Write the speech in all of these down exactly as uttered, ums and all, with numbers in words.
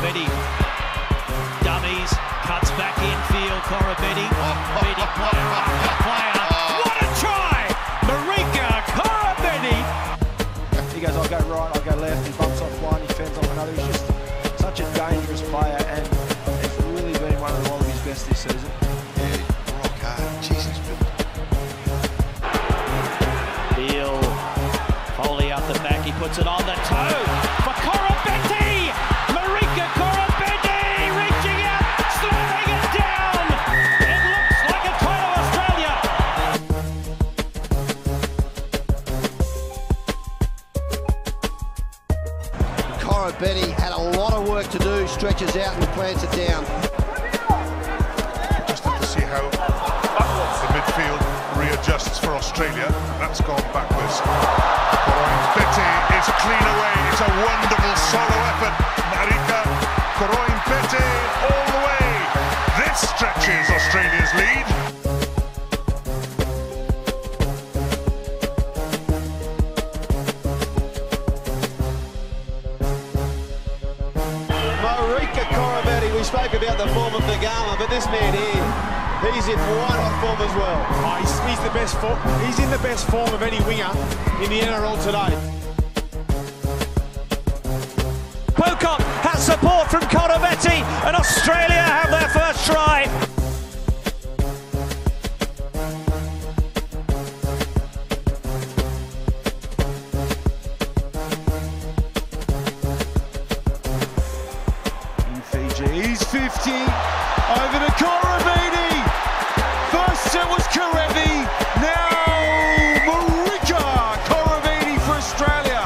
Koroibete dummies, cuts back infield. Koroibete, beating player after player. What a try! Marika Koroibete. He goes, I'll go right, I'll go left. He bumps off one, he fends off another. He's just such a dangerous player, and it's really been one of the Wallabies' best this season. Yeah, rock hard. Jesus, Beal, Foley up the back, he puts it on the toe for Koroibete! Marika Koroibete reaching out, slamming it down! It looks like a try to Australia! Koroibete had a lot of work to do, stretches out and plants it down. Just have to see how the midfield readjusts for Australia. That's gone backwards. Koroibete is clean away. It's a wonderful solo effort. Marika Koroibete all the way. This stretches Australia's lead. Marika Koroibete, we spoke about the form of the Gama, but this man here, he's in white hot form as well. Oh, he's, he's the best form. He's in the best form of any winger in the N R L today. Pocock has support from Koroibete, and Australia have their first try. In Fiji, he's fifty, over to Koroibete. First it was Karevi, now Marika Koroibete for Australia.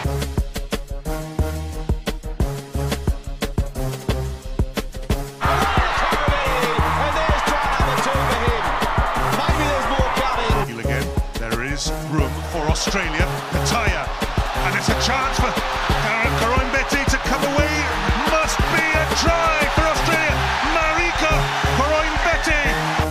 And there's try number two for him. Maybe there's more coming. Again, there is room for Australia. Pataya, and it's a chance for Koroibete to come away. Must be a try for Australia. Marika Koroibete.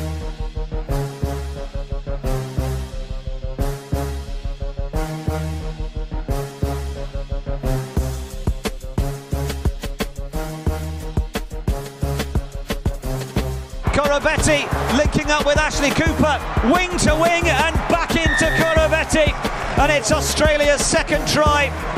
Koroibete linking up with Ashley Cooper, wing to wing and back into Koroibete, and it's Australia's second try.